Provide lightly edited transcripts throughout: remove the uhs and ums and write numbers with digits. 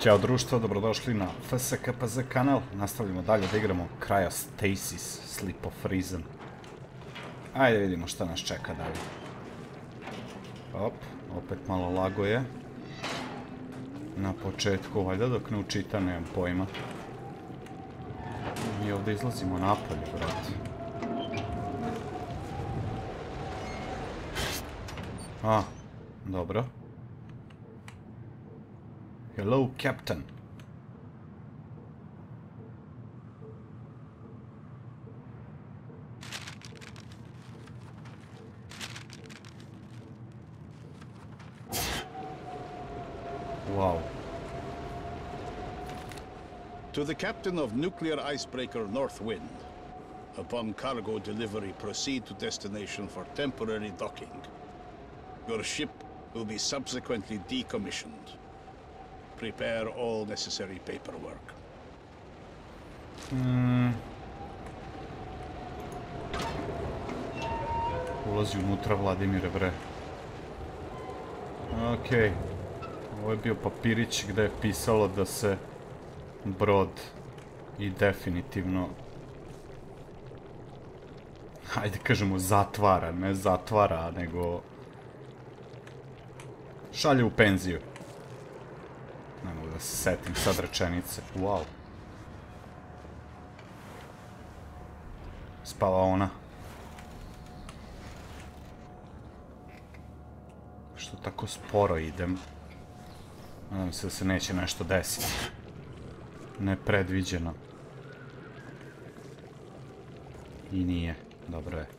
Ćao društvo, dobrodošli na FSKPZ kanal. Nastavljamo dalje da igramo Cryostasis Sleep of Reason. Ajde vidimo šta nas čeka dalje. Op, opet malo lago je. Na početku, valjda dok ne učita, nemam pojma. Mi ovdje izlazimo napolje, brate. A, dobro. Hello, Captain. Wow. To the captain of nuclear icebreaker Northwind. Upon cargo delivery, proceed to destination for temporary docking. Your ship will be subsequently decommissioned. Prepare all necessary paperwork. Ulazi unutra Vladimire, bre. Okej. Ovo je bio papirić gdje je pisalo da se brod i definitivno, hajde kažemo, zatvara, ne zatvara, nego šalje u penziju. Ne mogu da se setim sad rečenice. Wow. Spava ona. Što tako sporo idem? Nadam se da se neće nešto desiti. Nepredviđeno. I nije. Dobro je.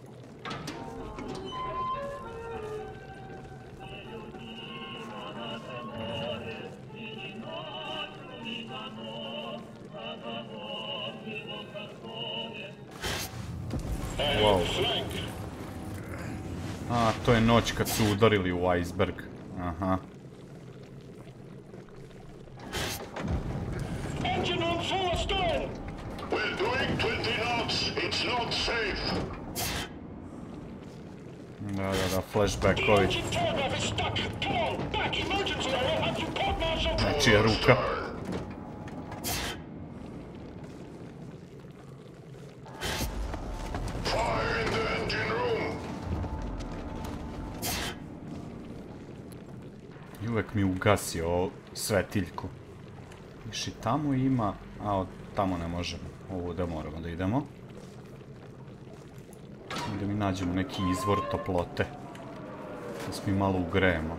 Wow. A, to je noć kad su udarili u iceberg. Aha. Da, flashbackovi. Nečija ruka. I uvek mi ugasio svetiljku. Viš i tamo ima, a od tamo ne možemo. Ovdje moramo da idemo. Da mi nađemo neki izvor toplote. Da se mi malo ugrejemo.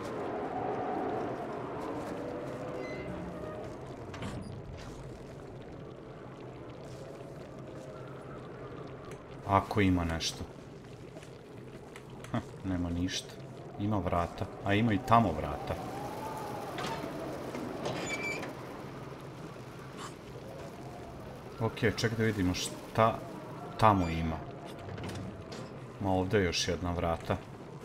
Ako ima nešto. Nema ništa. Ima vrata. A ima i tamo vrata. Ok, ček da vidimo šta tamo ima. Ma ovdje je još jedna vrata.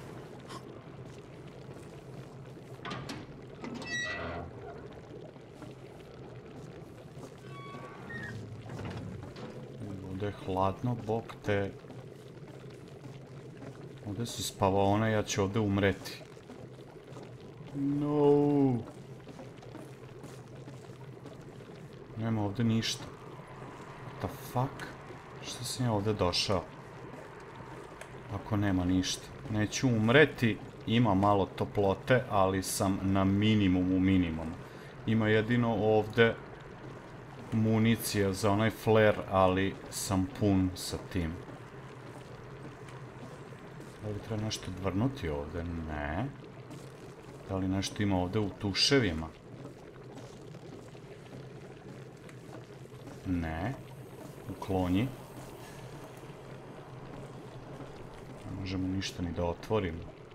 Ovdje je hladno, bok te. Ovdje su spavaone, ja ću ovdje umreti. No. Nema ovdje ništa. What the fuck? Što sam ja ovdje došao? Ako nema ništa. Neću umreti, ima malo toplote, ali sam na minimumu. Ima jedino ovdje municija za onaj flare, ali sam pun sa tim. Da li treba nešto odvrnuti ovdje? Ne. Da li nešto ima ovdje u tuševima? Ne. Uklonji. Ne možemo ništa ni da otvorimo.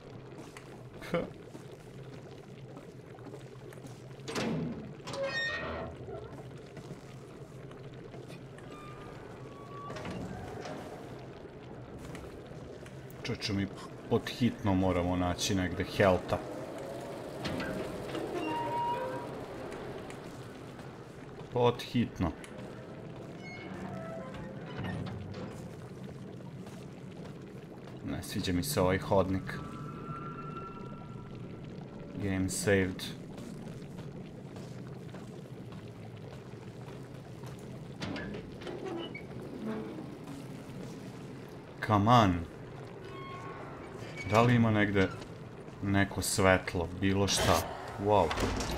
Čoče, mi pod hitno moramo naći negde helta. Pod hitno. Ne sviđa mi se ovaj hodnik. Game saved. come on. Da li ima negde neko svetlo, bilo šta? Wow.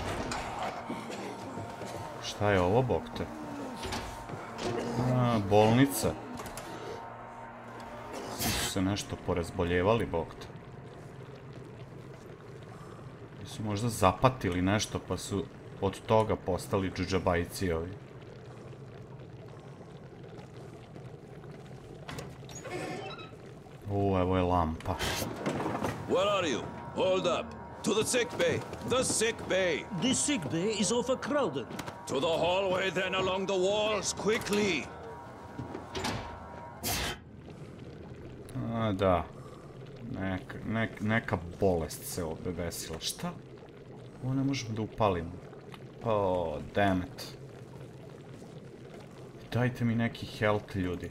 Šta je ovo, bog te? Bolnica. Svi su se nešto porazboljevali, bog te. Su možda zapatili nešto, pa su od toga postali džudžabajci ovi. Evo je lampa. Where are you? Hold up. To the sick bay. The sick bay. The sick bay is overcrowded. To the hallway, then along the walls, quickly. Da. Neka bolest se ovdje desila. Šta? Ovo ne možemo da upalimo. Oh, damn it. Dajte mi neki health, ljudi.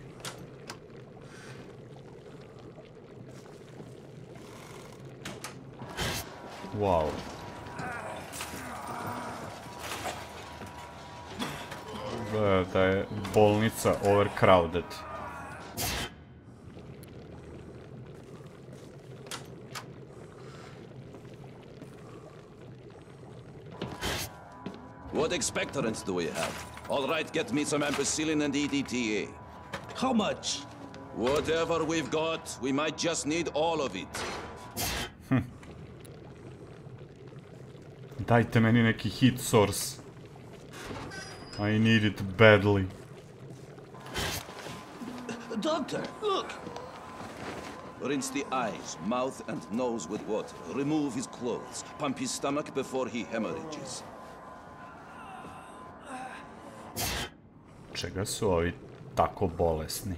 Wow. Da je bolnica overcrowded. What expectorants do we have? All right, get me some ampicillin and EDTA. How much? Whatever we've got, we might just need all of it. Dajte meni neki heat source. I need it badly. Doctor, look! Rinse the eyes, mouth, and nose with water. Remove his clothes. Pump his stomach before he hemorrhages. Čega su ovi tako bolesni?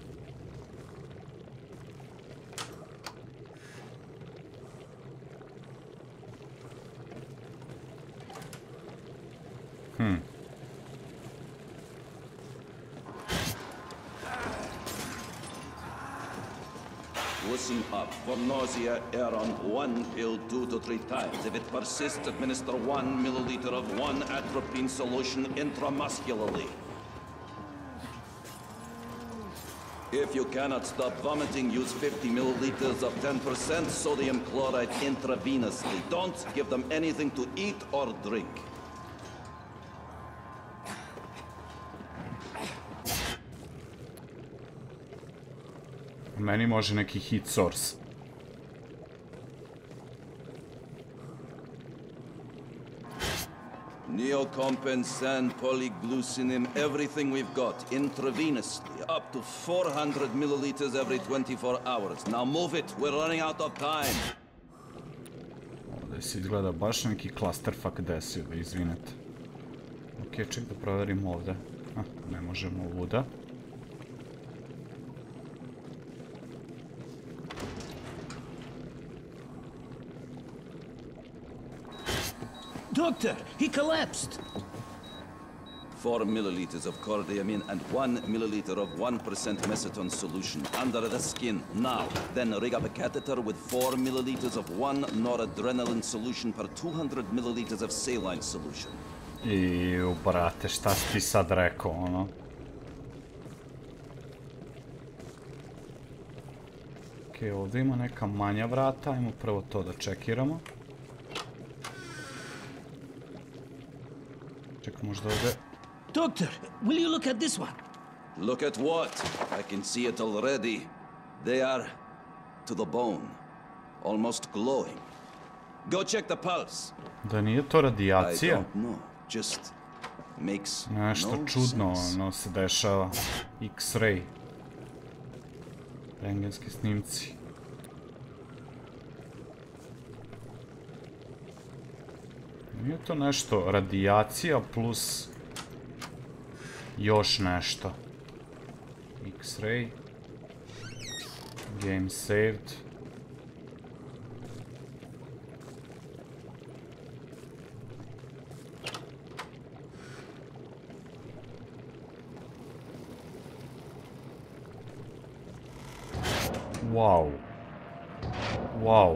Listen up. For nausea, air on 1 pill 2 to 3 times. If it persists, administer 1 milliliter of 1 atropine solution intramuscularly. If you cannot stop vomiting, use 50 milliliters of 10% sodium chloride intravenously. Don't give them anything to eat or drink. Meni može neki heat source. Neocompensan, polyglucinim, everything we've got, intravenously, up to 400 milliliters every 24 hours. Now move it, we're running out of time. Ovdje se izgleda baš neki clusterfuck desio, da izvinete. Ok, ček da proverim ovdje. Ne možemo ovuda. Doctor, he collapsed! 4 milliliters of cordiamine and 1 milliliter of 1% mesotone solution under the skin. Now, then rig up a catheter with 4 milliliters of 1 noradrenaline solution per 200 milliliters of saline solution. Iju, brate, šta si ti sad rekao, ono? Ok, ovdje ima neka manja vrata, ajmo prvo to da čekiramo. Ček, možda ovdje... Doctor, will you look at this one? Look at what? I can see it already. They are to the bone, almost glowing. Go check the pulse. Da nije to I radijacija? don't know. Just makes Nešto no čudno, sense. ono se dešava. X-ray. Rentgenski snimci. Nije to nešto radijacija plus još nešto. X-ray. Game saved. Wow. Wow.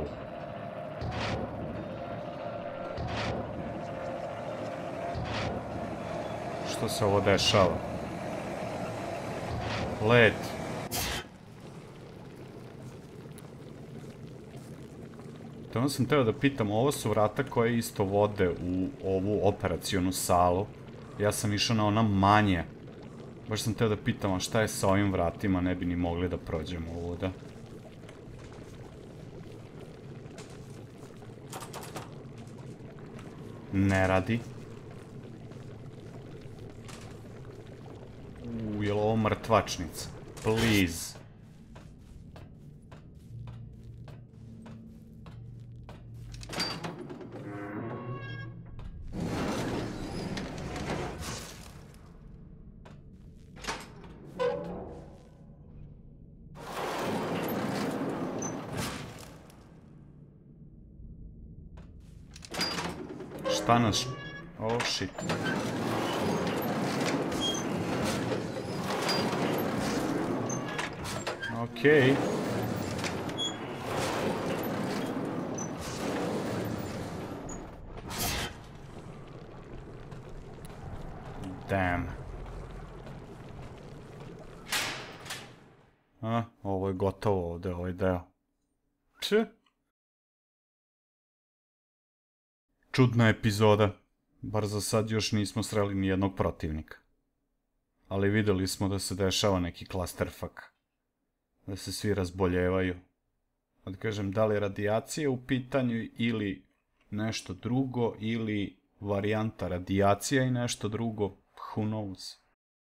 Što se ovo dešava? Led. Čekajte, ono sam teo da pitam, ovo su vrata koje isto vode u ovu operacionu salu. Ja sam išao na ona manje. Baš sam teo da pitam, a šta je sa ovim vratima, ne bi ni mogli da prođemo ovuda. Ne radi. Je li ovo mrtvačnica? Please. Šta nas... Oh shit. Okej. Damn. Ovo je gotovo ovdje, ovaj deo. Čudna epizoda. Bar za sad još nismo sreli ni jednog protivnika. Ali vidjeli smo da se dešava neki clusterfuck. Da se svi razboljevaju. Da kažem, da li je radijacija u pitanju ili nešto drugo, ili varijanta radijacija i nešto drugo, who knows.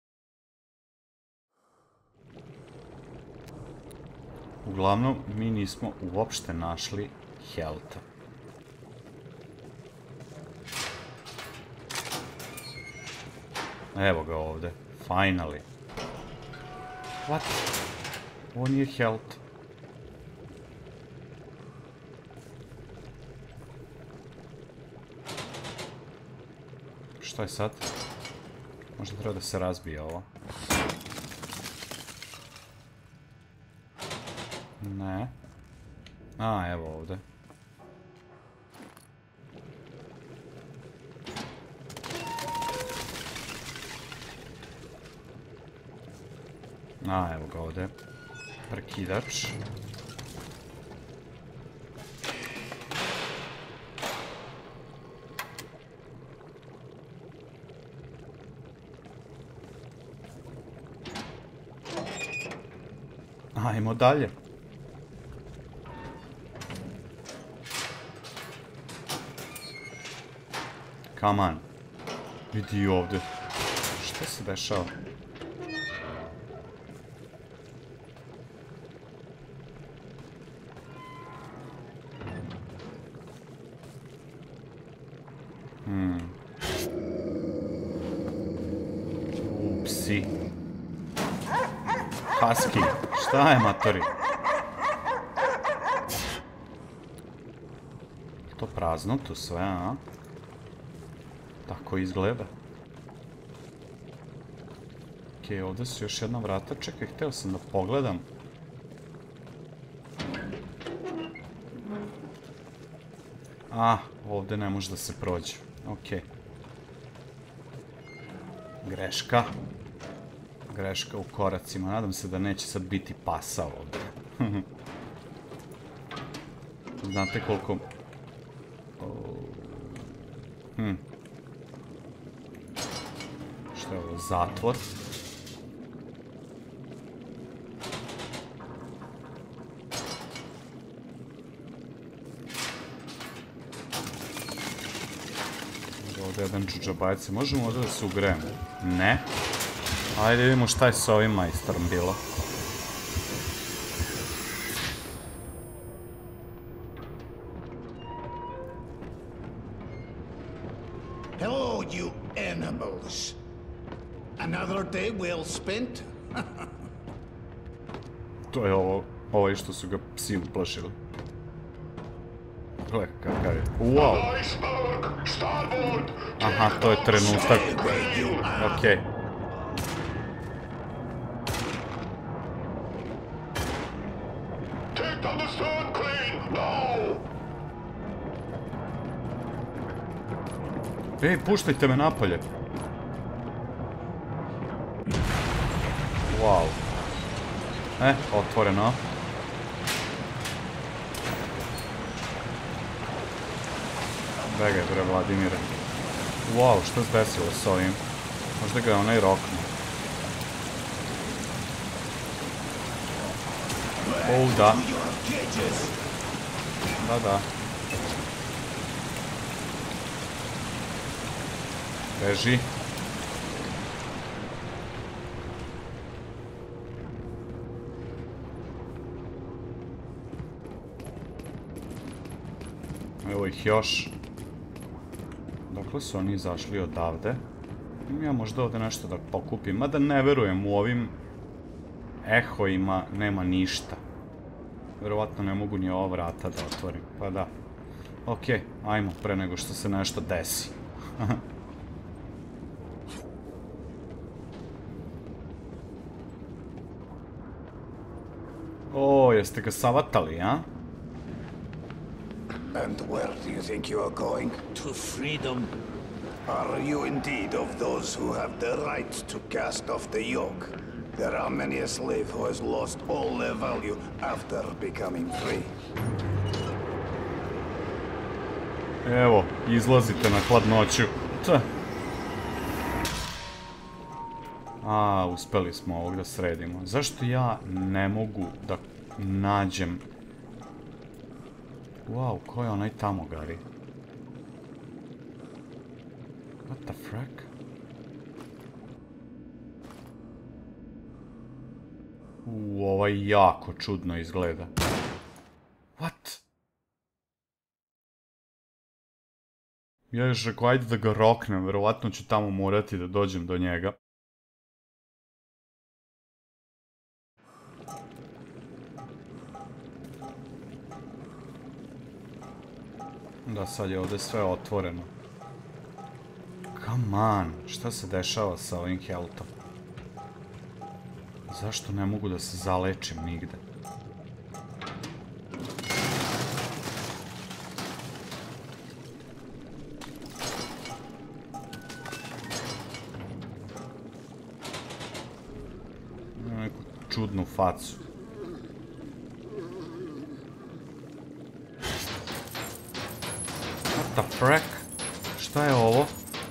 Uglavnom, mi nismo uopšte našli Helta. Evo ga ovdje, finally. What? Ovo nije Helt. Šta je sad? Možda treba da se razbije ovo. Ne. A, evo ovdje. A, evo ga ovdje. Prekidač. Ajmo dalje. Come on. Vidi ovdje. Šta se dešava? Upsi. Husky. Šta je, matori? To prazno tu sve, a? Tako izgleda. Okej, ovdje su još jedna vrata. Čekaj, htio sam da pogledam. Ovdje ne može da se prođe. Okej. Greška. Greška u koracima. Nadam se da neće sad biti pasao ovdje. Znate koliko... Što je ovo? Zatvor. Ovdje je jedan džuđabajci. Možemo ovdje da se ugrejemo? Ne. Ajde vidimo šta je s ovim majstorom bilo. Hello, you animals. Another day well spent? To je ovo što su ga psi uplašili. Gle, kakav je. Wow! Aha, to je trenutak. Okej. Ej, puštajte me napolje. Wow. Begaj bre, Vladimire. Wow, što se desilo s ovim? Možda ga je onaj roknuo. Da. Da. Beži. Evo ih još. Dokle su oni izašli odavde? Ja možda ovdje nešto da pokupim. Mada ne verujem, u ovim ehojima nema ništa. Verovatno ne mogu ni ova vrata da otvorim. Pa da. Okej, ajmo pre nego što se nešto desi. O, jeste ga savatali, a? And where do you think you are going? To freedom. Are you indeed of those who have the right to cast off the yoke? There are many a slave who has lost all their value after becoming free. Evo, izlazite na hladnoću. A, uspeli smo ovog da sredimo. Zašto ja ne mogu da nađem... Wow, ko je onaj tamo, Gari? What the frack? Ovaj jako čudno izgleda. What? Ja još rekao, ajde da ga roknem, verovatno ću tamo morati da dođem do njega. Da, sad je ovdje sve otvoreno. Come on, šta se dešava sa ovim healthom? Zašto ne mogu da se zalečim nigde? Neku čudnu facu. What the frack? Šta je ovo?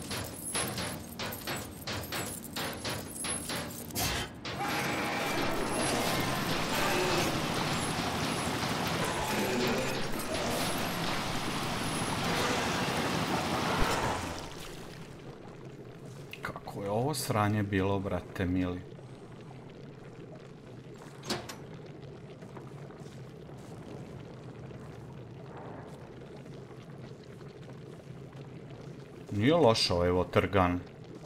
Kako je ovo sranje bilo, brate mili? Nije loš ovaj water gun.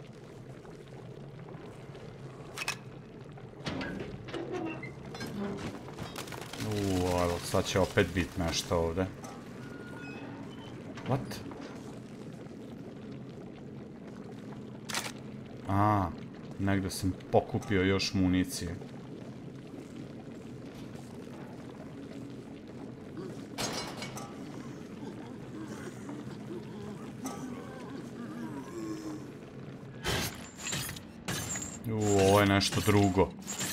Evo, sad će opet biti nešto ovdje. What? A, negdje sam pokupio još municije. Ovo je nešto drugo.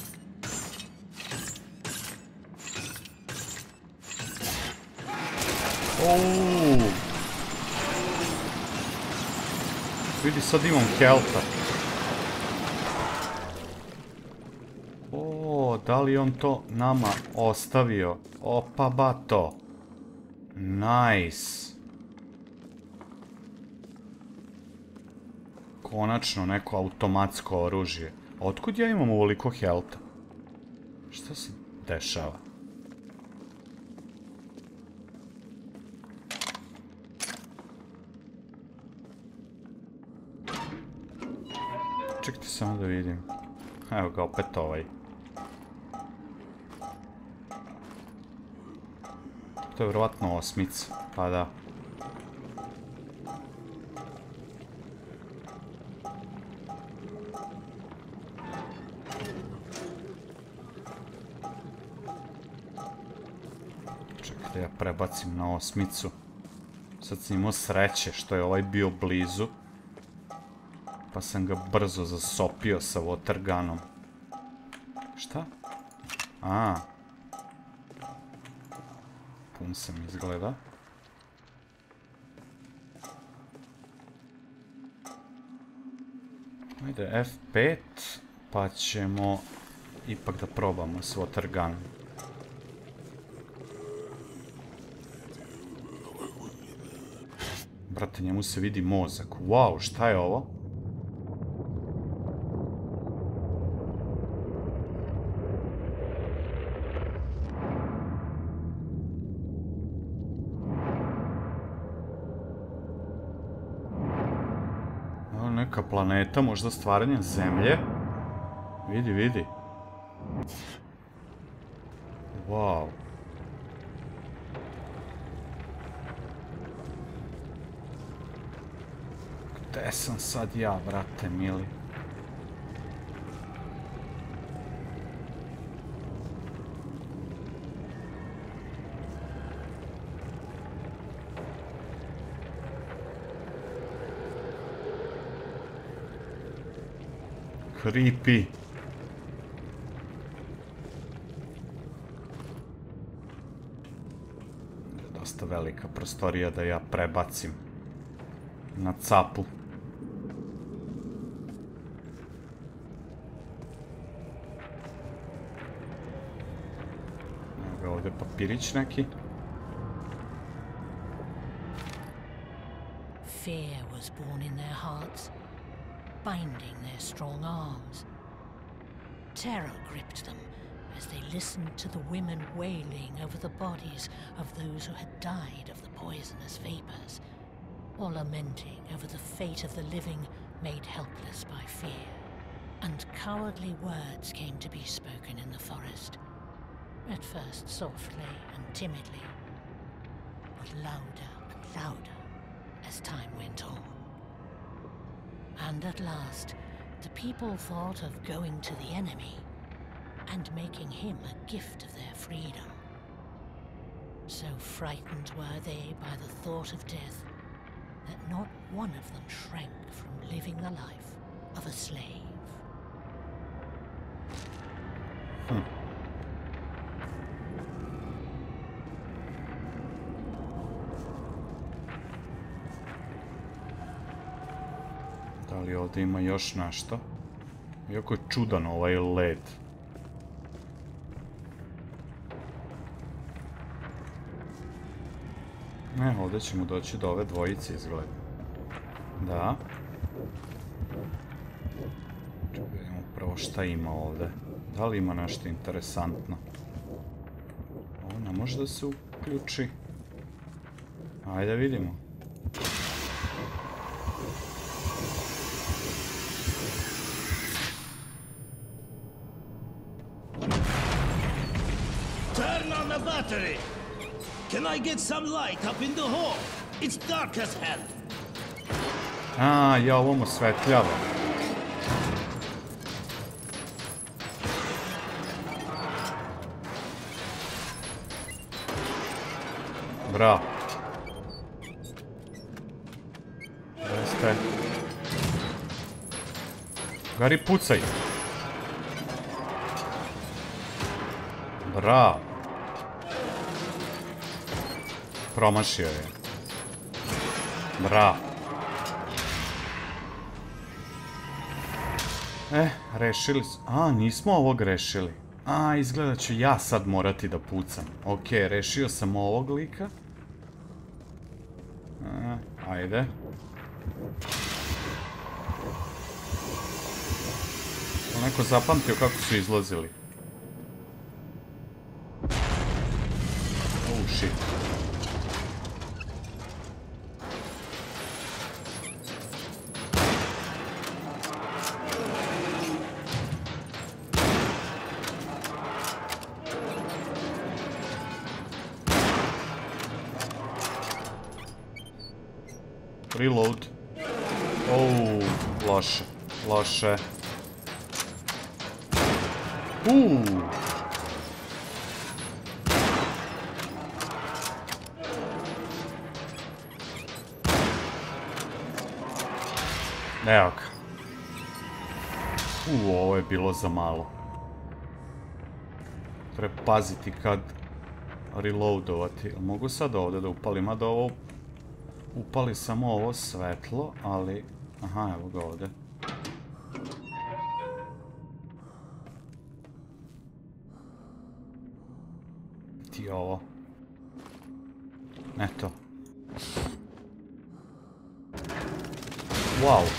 Vidi, sad imam healtha. Da li on to nama ostavio? Opa bato. Nice. Konačno neko automatsko oružje. Otkud ja imam ovoliko healtha? Šta se dešava? Čekajte samo da vidim. Evo ga opet ovaj. To je vjerovatno osmica, pa da. Čekaj da ja prebacim na osmicu. Sad sam imao sreće što je ovaj bio blizu. Pa sam ga brzo zasopio sa water gunom. Šta? A. Pun sam izgleda. Ajde F5, pa ćemo ipak da probamo s water gun. Brate, njemu se vidi mozak. Wow, šta je ovo? Ovo neka planeta, možda stvaranje zemlje. Vidi, vidi. Wow. Gde sam sad ja, brate mili? Creepy. Dosta velika prostorija da ja prebacim na capu. Evo ovdje papirić neki. Fear was born in their hearts, binding their strong arms. Terror gripped them as they listened to the women wailing over the bodies of those who had died of the poisonous vapors, or lamenting over the fate of the living made helpless by fear. And cowardly words came to be spoken in the forest, at first softly and timidly, but louder and louder as time went on. And at last, the people thought of going to the enemy and making him a gift of their freedom. So frightened were they by the thought of death that not one of them shrank from living the life of a slave. Da li ovdje ima još nešto? Iako je čudan ovaj led. Ne, ovdje ćemo doći do ove dvojice izgleda. Da. Vidimo upravo šta ima ovdje. Da li ima nešto interesantno? Ovo ne može da se uključi. Ajde vidimo. Turn on the battery! Can I get some light up in the hall? It's dark as hell. A, ja ovom osvetljava. Bravo. Jeste. Gari, pucaj. Bravo. Promašio je. Bravo. Rešili su... A, nismo ovog rešili. A, izgleda ću ja sad morati da pucam. Ok, rešio sam ovog lika. Ajde. Neko zapamtio kako su izlazili. Oh, shit. Reload. Oh, loše. Loše. Evo ga. Ovo je bilo za malo. Treba paziti kad reloadovati. Mogu sad ovdje da upalim, mada ovo upali samo ovo svetlo, ali... Aha, evo ga ovdje. Ti ovo. Ne to. Wow.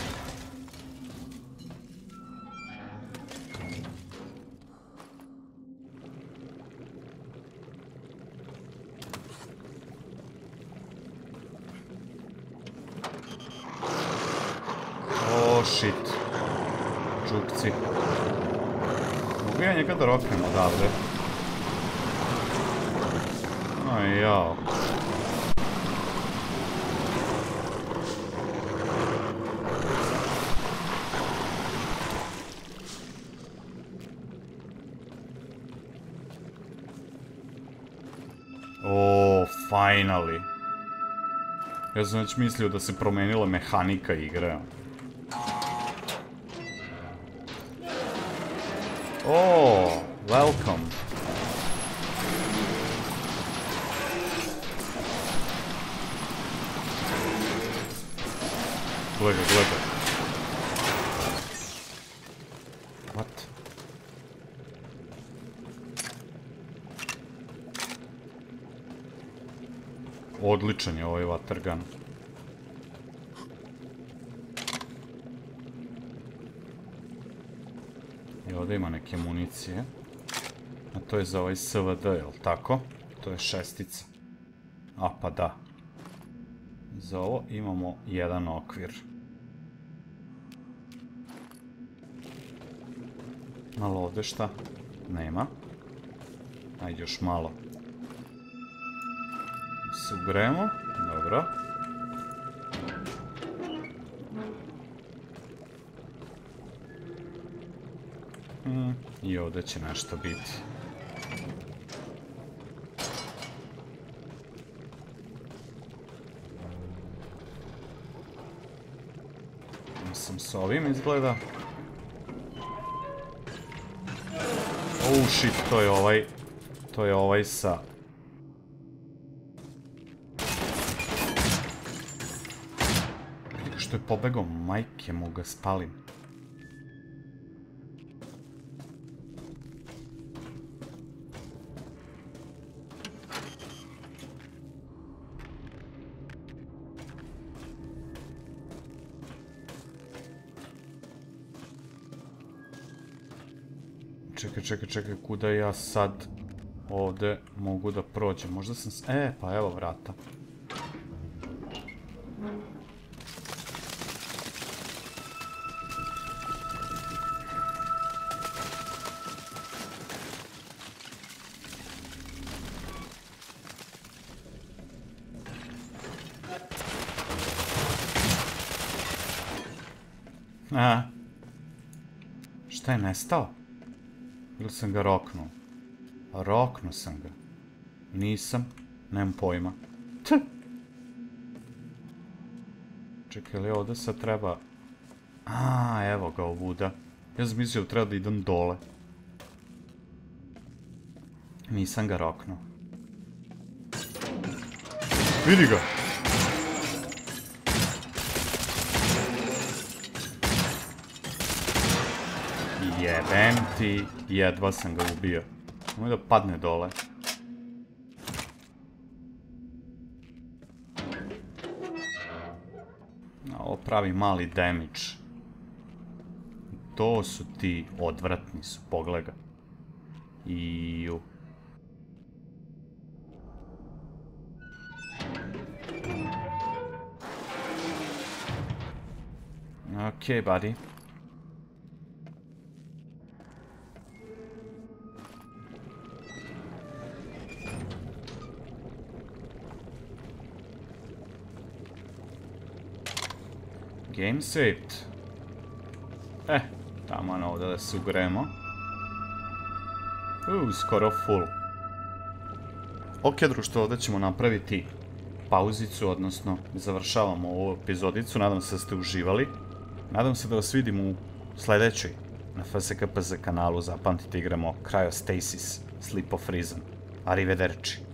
Oh shit. Čukci. Mogu ja njega da roknem odavde? Aj jao. Oh, finally. Ja sam već mislio da se promenila mehanika igre. Oh, welcome. Gledaj, gledaj. What? Odličan je ovaj watergun. I ovdje ima neke municije. A to je za ovaj SVD, jel tako? To je šestica. A pa da. Za ovo imamo jedan okvir. Malo ovdje šta? Nema. Ajde još malo. Se ugremo. Dobro. I ovdje će nešto biti. Mislim s ovim izgleda. Oh shit, to je ovaj sa... Što je pobegao, majke mu ga spalim. Čekaj, kuda ja sad ovdje mogu da prođem? Možda sam... pa evo vrata. Aha. Šta je nestao? Ili sam ga roknuo? Roknuo sam ga. Nisam. Nemam pojma. Čekaj, li ovdje sad treba... A, evo ga ovuda. Ja sam mislio treba da idem dole. Nisam ga roknuo. Vidi ga! Jebem ti, jedva sam ga ubio. Nemoj da padne dole. Ovo pravi mali damage. To su ti odvratni su, pogledaj ga. Iju. Okej, buddy. Game saved. Tamo ovdje da se ugremo. Skoro full. Ok, društvo, ovdje ćemo napraviti pauzicu, odnosno završavamo ovu epizodicu. Nadam se da ste uživali. Nadam se da vas vidim u sljedećoj na FSKPZ kanalu. Zapamtite, igramo Cryostasis, Sleep of Reason. Arrivederci.